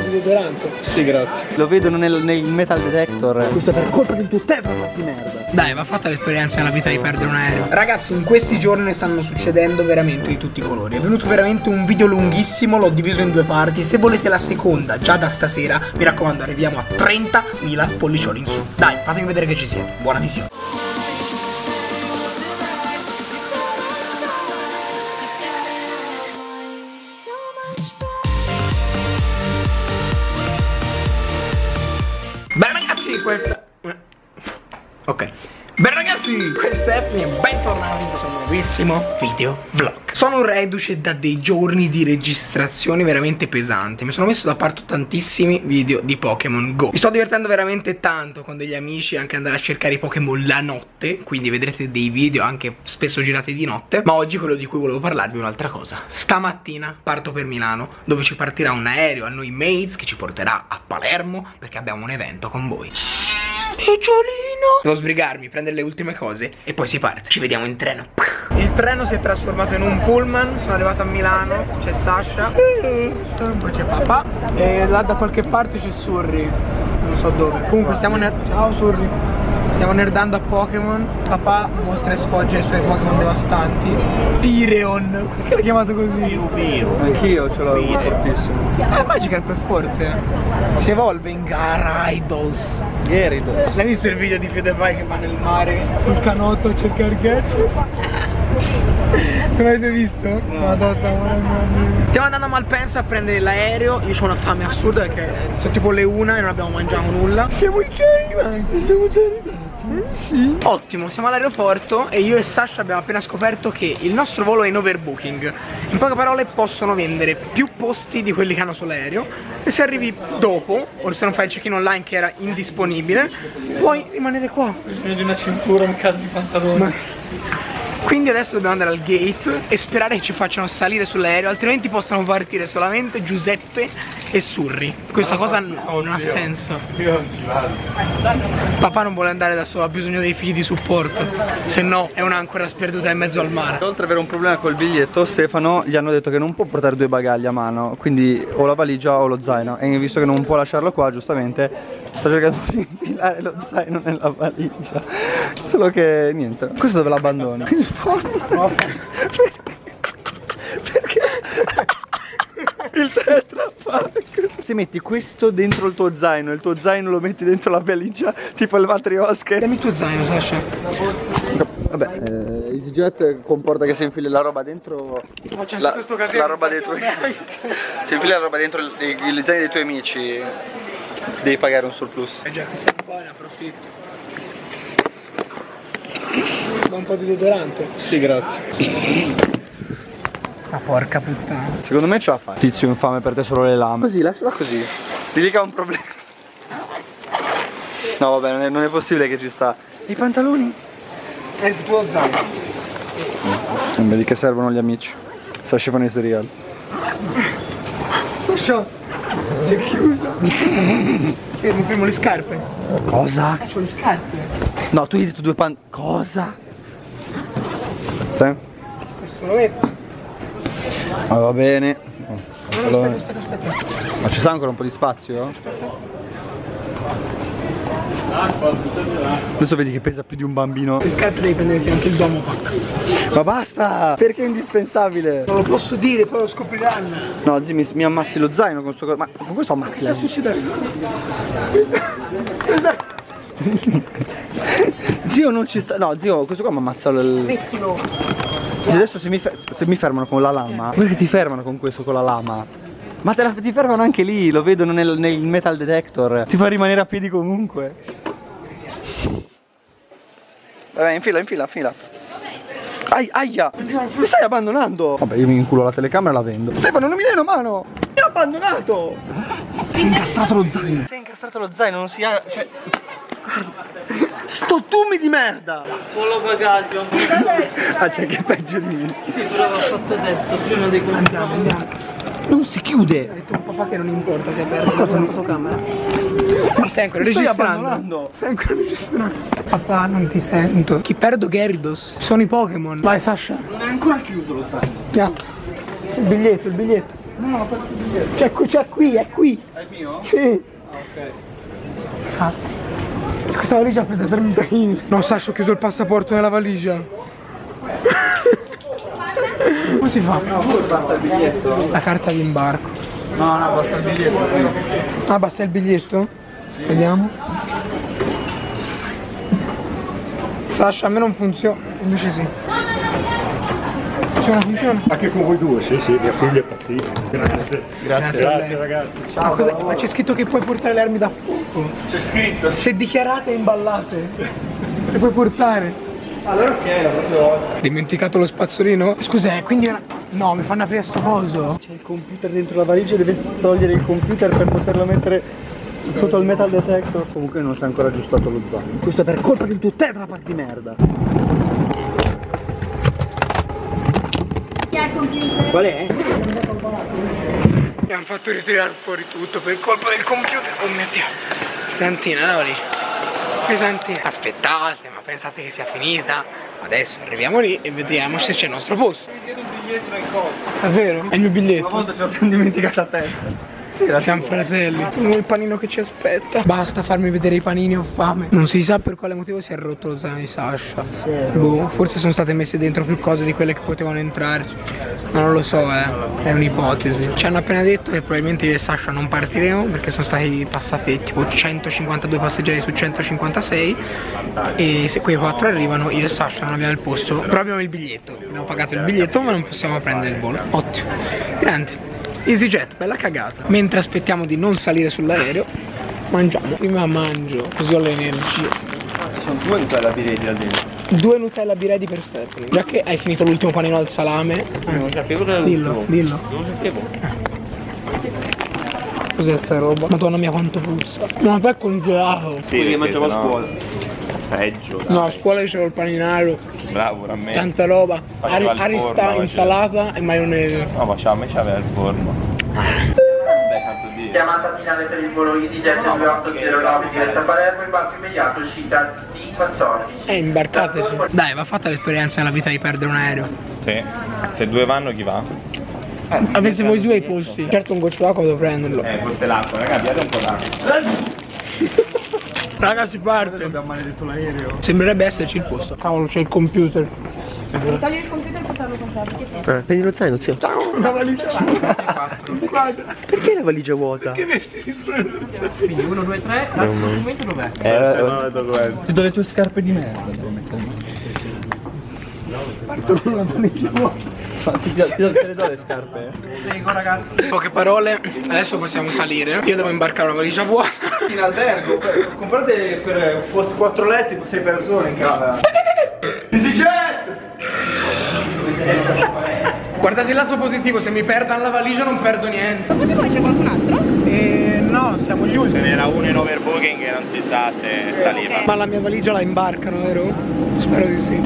di deodorante. Sì, grazie. Lo vedono nel metal detector. Questo è per colpa del tuo Tetrapack di merda. Dai, va fatta l'esperienza nella vita di perdere un aereo. Ragazzi, in questi giorni ne stanno succedendo veramente di tutti i colori. È venuto veramente un video lunghissimo, l'ho diviso in due parti. Se volete la seconda già da stasera, mi raccomando, arriviamo a 30.000 pollicioni in su. Dai, fatemi vedere che ci siete. Buona visione. Beh ragazzi, questa... Ok. Beh ragazzi, questa è Epmi e bentornati in questo nuovissimo video vlog. Sono reduce da dei giorni di registrazioni veramente pesanti. Mi sono messo da parte tantissimi video di Pokémon Go. Mi sto divertendo veramente tanto con degli amici, anche andare a cercare i Pokémon la notte. Quindi vedrete dei video anche spesso girati di notte. Ma oggi quello di cui volevo parlarvi è un'altra cosa. Stamattina parto per Milano, dove ci partirà un aereo a noi mates che ci porterà a Palermo, perché abbiamo un evento con voi. Picciolino. Devo sbrigarmi, prendere le ultime cose e poi si parte. Ci vediamo in treno. Il treno si è trasformato in un pullman. Sono arrivato a Milano. C'è Sasha, poi c'è papà e là da qualche parte c'è Surri. Non so dove. Comunque stiamo ciao Surri. Stiamo nerdando a Pokémon. Papà mostra e sfoggia i suoi Pokémon devastanti. Pireon. Perché l'hai chiamato così? Piru. Anch'io ce l'ho fortissimo. Magikarp è forte. Si evolve in Gyarados. Gyarados. L'hai visto il video di PewDiePie che va nel mare col canotto a cercare ghiaccio? Non l'avete visto? No. Madonna, stiamo andando a Malpensa a prendere l'aereo. Io ho una fame assurda perché sono tipo le 1 e non abbiamo mangiato nulla. Siamo già arrivati. Siamo già arrivati. Sì. Ottimo, siamo all'aeroporto e io e Sasha abbiamo appena scoperto che il nostro volo è in overbooking. In poche parole possono vendere più posti di quelli che hanno sull'aereo. E se arrivi dopo, o se non fai il check-in online che era indisponibile, puoi rimanere qua. Ho bisogno di una cintura, un cazzo di pantalone. Quindi adesso dobbiamo andare al gate e sperare che ci facciano salire sull'aereo, altrimenti possono partire solamente Giuseppe e Surri. Questa cosa non ha senso. Io non ci vado. Papà non vuole andare da solo, ha bisogno dei figli di supporto, se no è un'ancora sperduta in mezzo al mare. Oltre ad avere un problema col biglietto, Stefano gli hanno detto che non può portare due bagagli a mano, quindi o la valigia o lo zaino. E visto che non può lasciarlo qua, giustamente sta cercando di infilare lo zaino nella valigia. Solo che niente. Questo dove l'abbandoni? Il forno? Perché? Il tetrapack. Se metti questo dentro il tuo zaino e il tuo zaino lo metti dentro la valigia, tipo il matriosche. Dammi il tuo zaino, Sasha. Vabbè, EasyJet comporta che si infili la roba dentro la roba dei tuoi si infili la roba dentro gli zaini dei tuoi amici, devi pagare un surplus. Già che sei buono, ne approfitto. Ma un po' di deodorante. Sì, grazie. Ma porca puttana. Secondo me ce la fai. Tizio infame, per te solo le lame. Così, lasciala così. Digli che ha un problema. No vabbè, non è possibile che ci sta. I pantaloni? È il tuo zaino. Vedi che servono gli amici. Sasha fanno i cereal. Sasha, si è chiuso. Mi fermo le scarpe. Cosa? C'ho le scarpe. No, tu hai detto due Cosa? Aspetta. Questo me lo metto. Ah, va bene. No, aspetta. Ma ci sa ancora un po' di spazio? Aspetta. Adesso vedi che pesa più di un bambino. Le scarpe devi prendere anche il domo pack. Ma basta! Perché è indispensabile? Non lo posso dire, poi lo scopriranno. No, Jimmy, mi ammazzi lo zaino con sto. Ma con questo ammazzi la. Sta succedendo? Zio non ci sta. No, zio, questo qua mi ammazza il. Mettilo. Zio, adesso se mi fermano con la lama. Guarda che ti fermano con questo, con la lama. Ma ti fermano anche lì, lo vedono nel metal detector. Ti fa rimanere a piedi comunque. Vabbè, infila. Aia! Mi stai abbandonando! Vabbè, io mi inculo la telecamera e la vendo. Stefano, non mi dai una mano! Mi ha abbandonato! Si è incastrato lo zaino. Non si ha. Cioè. Sto tumi di merda! Solo bagaglio. Ah, c'è che peggio di me. Sì, però l'ho fatto adesso, prima dei controlli. Andiamo. Non si chiude! Ha detto un papà che non importa se è aperto la fotocamera. Stai ancora registrando? Stai ancora registrando? Papà, non ti sento. Chi perdo Gyarados? Sono i Pokémon. Vai Sasha. Non è ancora chiuso lo zaino. Andiamo. Il biglietto. No, faccio il biglietto. C'è qui, è qui. È il mio? Sì. Ok. Cazzo. Questa valigia pesa 30 kg. No, Sasha, ho chiuso il passaporto nella valigia. Come si fa? No, poi basta il biglietto. La carta d'imbarco. No, basta il biglietto, sì. Ah, basta il biglietto? Sì. Vediamo. Sasha, a me non funziona. Invece sì. Funziona. Anche con voi due, sì, mia figlia è pazzita. Grazie. Grazie ragazzi. Ma, ma c'è scritto che puoi portare le armi da fuoco. C'è scritto. Se dichiarate e imballate, le puoi portare. Allora ok, la prossima volta. Dimenticato lo spazzolino? Scusa, quindi era... No, mi fanno aprire sto coso. C'è il computer dentro la valigia, deve togliere il computer per poterlo mettere sotto il metal detector. Comunque non si è ancora aggiustato lo zaino. Questo è per colpa del tuo tetrapack di merda. Qual è? Mi hanno fatto ritirare fuori tutto per colpa del computer. Oh mio Dio. Pesantina, la valigia. Pesantina. Aspettate, ma pensate che sia finita? Adesso arriviamo lì e vediamo se c'è il nostro posto. Mi chiedo un biglietto nel coso. Davvero? È il mio biglietto. Una volta ce lo siamo dimenticato a testa. Sì, siamo fratelli. Il panino che ci aspetta. Basta farmi vedere i panini, ho fame. Non si sa per quale motivo si è rotto lo zaino di Sasha. Boh, forse sono state messe dentro più cose di quelle che potevano entrarci. Ma non lo so, è un'ipotesi. Ci hanno appena detto che probabilmente io e Sasha non partiremo perché sono stati passati tipo 152 passeggeri su 156. E se quei 4 arrivano, io e Sasha non abbiamo il posto. Però abbiamo il biglietto. Abbiamo pagato il biglietto ma non possiamo prendere il volo. Ottimo. Grande. EasyJet, bella cagata. Mentre aspettiamo di non salire sull'aereo, mangiamo. Prima mangio, così ho l'energia. Ci sono 2 Nutella biredi là dentro. 2 Nutella biredi per Stephanie. Già che hai finito l'ultimo panino al salame. Non sapevo che era Dillo. Non sapevo. Cos'è sta roba? Madonna mia quanto puzza. Ma poi è congelato. Sì, che mangiavo a no. scuola. Peggio, dai. No, a scuola c'era il paninaro. Bravo, a me. Tanta roba. Faceva il Arista, forno, insalata e maionese. No, ma a me c'aveva il forno. Beh, santo Dio. Chiamata finale per il volo EasyJet 2809 diretta a Palermo, imbarco immediato, uscita D14. Imbarcateci. Dai, va fatta l'esperienza nella vita di perdere un aereo. Sì. Se 2 vanno, chi va? Avete voi 2 i posti. Certo un goccio d'acqua devo prenderlo. Forse l'acqua, raga, abbiate un po' d'acqua. Raga, si parte. Abbiamo maledetto l'aereo. Sembrerebbe esserci il posto. Cavolo, c'è il computer. Togli il computer e portarlo con te, perché sì. Prendi lo zaino, zio. La valigia. Guarda. Perché la valigia vuota? Che vestiti sono il zaino? Quindi 1, 2, 3, l'altro documento dov'è? Ti do le tue scarpe di merda. Parto con la valigia vuota. Te le do le scarpe. Prego ragazzi. Poche parole, adesso possiamo salire. Io devo imbarcare una valigia vuota. In albergo, comprate per 4 letti per 6 persone in casa. EasyJet! Guardate il lato positivo, se mi perdono la valigia non perdo niente. Dopo di voi c'è qualcun altro? No, siamo gli ultimi. Ce n'era uno in overbooking e non si sa se saliva. Ma la mia valigia la imbarcano, vero? Spero di sì.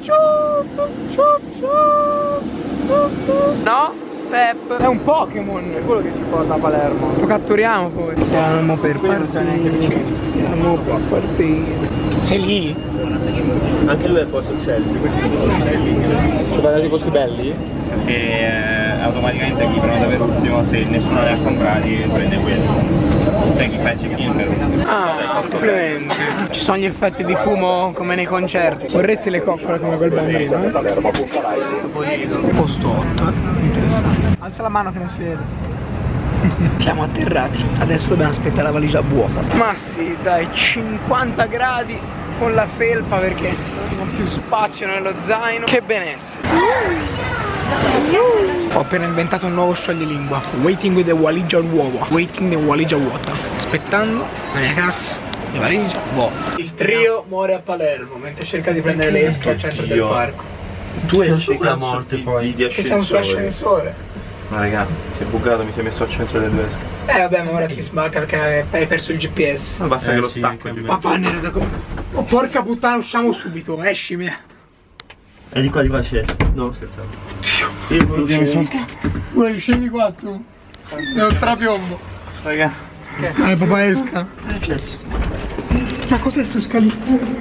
No? Step. È un Pokémon. È quello che ci porta a Palermo. Lo catturiamo poi. Stiamo per partire. Stiamo per partire. Sei lì? Anche lui è al posto il selfie. Ci vai dati posti belli? Perché automaticamente chi prenota per ultimo, se nessuno ne ha comprati, prende quello. Te chi fai check-in per ultimo. Ah, complimenti. Ci sono gli effetti di fumo come nei concerti. Vorresti le coccole come quel bambino, eh? Posto 8, interessante. Alza la mano che non si vede. Siamo atterrati, adesso dobbiamo aspettare la valigia vuota. Ma sì, dai, 50 gradi con la felpa perché non ho più spazio nello zaino. Che benessere. Ho appena inventato un nuovo scioglilingua. Waiting with the valigia vuota. Waiting the valigia vuota. Aspettando la mia cazzo di valigia vuota. Il trio muore a Palermo mentre cerca di prendere le esche al centro del parco. Tu esci la morte poi. Di Che siamo sull'ascensore. Ma raga, si è bucato, mi si è messo al centro delle 2 esche. Vabbè, ma ora ti sbacca perché hai perso il GPS. Ma basta che lo sì, stacco. Papà ne da oh, porca puttana, usciamo subito, esci mia. E di qua c'è. No, scherzavo. Ora scendi qua tu. Nello strapiombo. Raga. Papà esca. Ma cos'è sto scalino?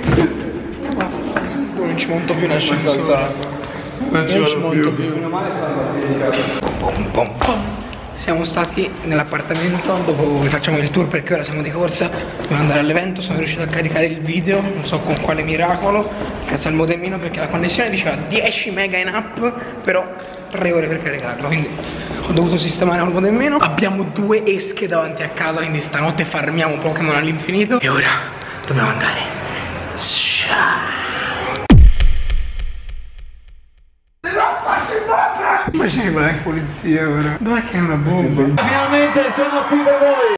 Non ci monto più l'ascensore. Non ci monto più. siamo stati nell'appartamento. Dopo vi facciamo il tour perché ora siamo di corsa, dobbiamo andare all'evento. Sono riuscito a caricare il video, non so con quale miracolo, grazie al modemino, perché la connessione diceva 10 mega in app, però 3 ore per caricarlo, quindi ho dovuto sistemare un modemino. Abbiamo 2 esche davanti a casa, quindi stanotte farmiamo Pokémon all'infinito. E ora dobbiamo andare. Ciao. Ma c'è la polizia ora. Dov'è che è una bomba? Finalmente sono qui per voi!